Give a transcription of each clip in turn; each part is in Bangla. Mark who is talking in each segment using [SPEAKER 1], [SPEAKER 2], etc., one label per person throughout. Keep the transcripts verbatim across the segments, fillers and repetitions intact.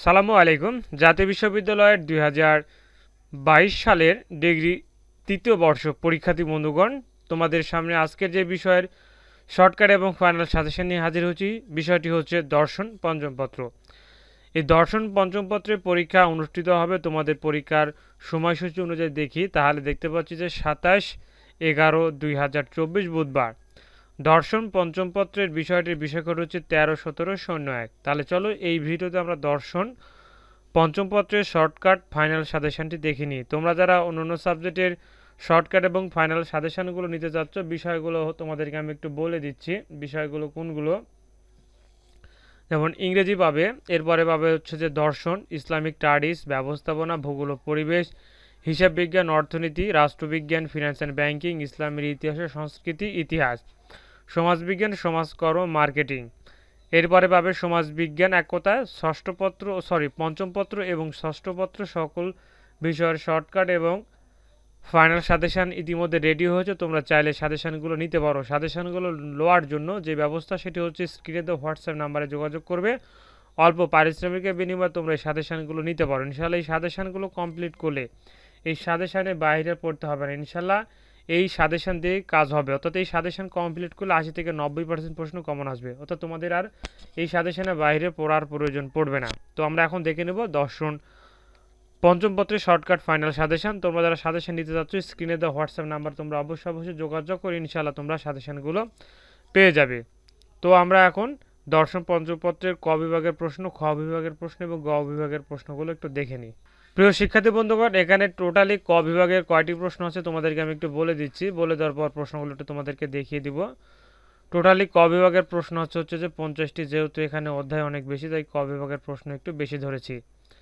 [SPEAKER 1] সালামু আলাইকুম। জাতীয় বিশ্ববিদ্যালয়ের দুই হাজার বাইশ সালের ডিগ্রি তৃতীয় বর্ষ পরীক্ষার্থী বন্ধুগণ, তোমাদের সামনে আজকের যে বিষয়ের শর্টকাট এবং ফাইনাল সাজেশন নিয়ে হাজির হচ্ছি, বিষয়টি হচ্ছে দর্শন পঞ্চম পত্র। এই দর্শন পঞ্চম পত্রের পরীক্ষা অনুষ্ঠিত হবে তোমাদের পরীক্ষার সময়সূচি অনুযায়ী দেখি, তাহলে দেখতে পাচ্ছি যে সাতাশ এগারো দুই হাজার চব্বিশ বুধবার দর্শন পঞ্চম পত্রের বিষয়টির বিষয়কট হচ্ছে তেরো সতেরো শূন্য এক। তাহলে চলো এই ভিডিওতে আমরা দর্শন পঞ্চম পত্রের শর্টকাট ফাইনাল সাজেশনটি দেখে নিই। তোমরা যারা অন্যান্য সাবজেক্টের শর্টকাট এবং ফাইনাল সাজেশনগুলো নিতে চাচ্ছ, বিষয়গুলো তোমাদেরকে আমি একটু বলে দিচ্ছি। বিষয়গুলো কোনগুলো, যেমন ইংরেজি পাবে, এরপরে পাবে হচ্ছে যে দর্শন, ইসলামিক স্টাডিজ, ব্যবস্থাপনা, ভূগোল ও পরিবেশ, হিসাব বিজ্ঞান, অর্থনীতি, রাষ্ট্রবিজ্ঞান, ফিনান্স অ্যান্ড ব্যাংকিং, ইসলামের ইতিহাস ও সংস্কৃতি, ইতিহাস, সমাজবিজ্ঞান, সমাজকর্ম, মার্কেটিং। এরপরে পাবে সমাজবিজ্ঞান এক কথায় ষষ্ঠ পত্র সরি পঞ্চম পত্র এবং ষষ্ঠ পত্র সকল বিষয়ের শর্টকাট এবং ফাইনাল সাজেশান ইতিমধ্যে রেডি হয়েছে। তোমরা চাইলে সাজেশানগুলো নিতে পারো। সাজেশানগুলো নেওয়ার জন্য যে ব্যবস্থা সেটি হচ্ছে স্ক্রিনে দেওয়া হোয়াটসঅ্যাপ নাম্বারে যোগাযোগ করবে। অল্প পারিশ্রমিকের বিনিময়ে তোমরা এই সাজেশানগুলো নিতে পারো। ইনশাল্লাহ এই সাজেশানগুলো কমপ্লিট করলে এই সাজেশানের বাইরে পড়তে হবে না। ইনশাল্লাহ এই সাজেশান দিয়ে কাজ হবে, অর্থাৎ এই সাজেশান কমপ্লিট করলে আশি থেকে নব্বই পার্সেন্ট প্রশ্ন কমন আসবে, অর্থাৎ তোমাদের আর এই সাজেশানের বাইরে পড়ার প্রয়োজন পড়বে না। তো আমরা এখন দেখে নেব দর্শন পঞ্চম পত্রের শর্টকাট ফাইনাল সাজেশান। তোমরা যারা সাজেশান নিতে যাচ্ছ, স্ক্রিনে দেওয়া হোয়াটসঅ্যাপ নাম্বার তোমরা অবশ্যই অবশ্যই যোগাযোগ করে ইনশাআল্লাহ তোমরা সাজেশানগুলো পেয়ে যাবে। তো আমরা এখন দর্শন পঞ্চম পত্রের ক বিভাগের প্রশ্ন, খ বিভাগের প্রশ্ন এবং গ বিভাগের প্রশ্নগুলো একটু দেখে নিই। প্রিয় শিক্ষার্থী বন্ধুগণ, এখানে টোটালি ক বিভাগের কয়টি প্রশ্ন আছে তোমাদেরকে আমি একটু বলে দিচ্ছি। বলে দেওয়ার পর প্রশ্নগুলো একটু তোমাদেরকে দেখিয়ে দিব। টোটালি ক বিভাগের প্রশ্ন হচ্ছে হচ্ছে যে পঞ্চাশটি, যেহেতু এখানে অধ্যায় অনেক বেশি তাই ক বিভাগের প্রশ্ন একটু বেশি ধরেছি।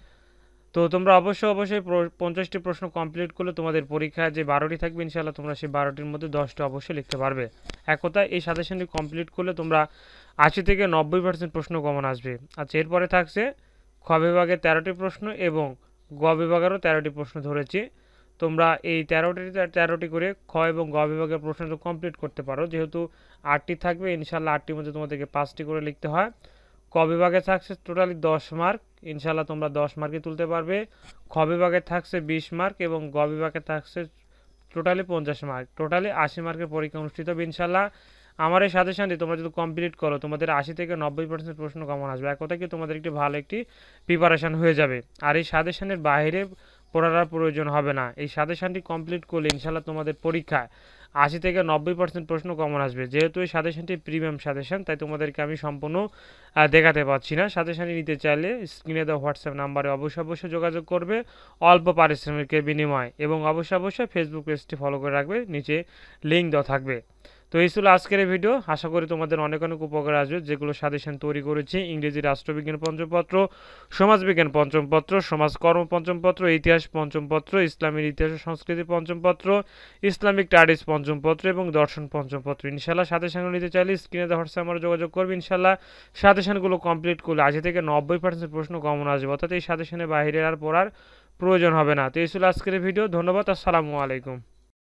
[SPEAKER 1] তো তোমরা অবশ্যই অবশ্যই পঞ্চাশটি প্রশ্ন কমপ্লিট করলে তোমাদের পরীক্ষায় যে বারোটি থাকবে ইনশাআল্লাহ তোমরা সেই বারোটির মধ্যে দশটা অবশ্যই লিখতে পারবে। এক কথায় এই সাজেশনটি কমপ্লিট করলে তোমরা আশি থেকে নব্বই পার্সেন্ট প্রশ্ন কমন আসবে। আচ্ছা, এরপরে থাকছে খ বিভাগে তেরোটি প্রশ্ন এবং গ বিভাগেরও তেরোটি প্রশ্ন ধরেছি। তোমরা এই তেরোটি তেরোটি করে খ এবং গ বিভাগের প্রশ্নটা কমপ্লিট করতে পারো। যেহেতু আটটি থাকবে ইনশাআল্লাহ আটটির মধ্যে তোমাদেরকে পাঁচটি করে লিখতে হয়। ক বিভাগে থাকছে টোটালি দশ মার্ক, ইনশাআল্লাহ তোমরা দশ মার্কে তুলতে পারবে। খ বিভাগে থাকছে বিশ মার্ক এবং গ বিভাগে থাকছে টোটালি পঞ্চাশ মার্ক, টোটালি আশি মার্কের পরীক্ষা অনুষ্ঠিত হবে ইনশাআল্লাহ। আমার এই সাজেশনটি তোমরা যদি কমপ্লিট করো তোমাদের আশি থেকে নব্বই পার্সেন্ট প্রশ্ন কমন আসবে। এক কথা কি তোমাদের একটি ভালো একটি প্রিপারেশান হয়ে যাবে। আর এই সাজেশনের বাইরে পড়ার প্রয়োজন হবে না। এই সাজেশনটি কমপ্লিট করলে ইনশাআল্লাহ তোমাদের পরীক্ষায় আশি থেকে নব্বই পার্সেন্ট প্রশ্ন কমন আসবে। যেহেতু এই সাজেশনটি প্রিমিয়াম সাজেশন তাই তোমাদেরকে আমি সম্পূর্ণ দেখাতে পারছি না। সাজেশনটি নিতে চাইলে স্ক্রিনে দেওয়া হোয়াটসঅ্যাপ নাম্বারে অবশ্যই অবশ্যই যোগাযোগ করবে অল্প পারিশ্রমিকের বিনিময়ে, এবং অবশ্যই অবশ্যই ফেসবুক পেজটি ফলো করে রাখবে, নিচে লিঙ্ক দেওয়া থাকবে। তো এই ছিল আজকের এই ভিডিও। আশা করি তোমাদের অনেক অনেক উপকার আসবে। যেগুলো সাজেশন তৈরি করেছি ইংরেজি রাষ্ট্রবিজ্ঞান পঞ্চম পত্র, সমাজবিজ্ঞান পঞ্চম পত্র, সমাজকর্ম পঞ্চম পত্র, ইতিহাস পঞ্চম পত্র, ইসলামের ইতিহাস ও সংস্কৃতি পঞ্চম পত্র, ইসলামিক স্টাডিজ পঞ্চম পত্র এবং দর্শন পঞ্চম পত্র। ইনশাআল্লাহ সাজেশন নিতে চাইলে স্ক্রিনে দেওয়া হোয়াটসঅ্যাপ আমরা যোগাযোগ করবে। ইনশাআল্লাহ সাজেশনগুলো কমপ্লিট করলে আশি থেকে নব্বই পার্সেন্ট প্রশ্ন কমন আসবে, অর্থাৎ এই সাজেশনের বাইরে আর পড়ার প্রয়োজন হবে না। তো এই ছিল আজকের ভিডিও। ধন্যবাদ। আসসালামু আলাইকুম।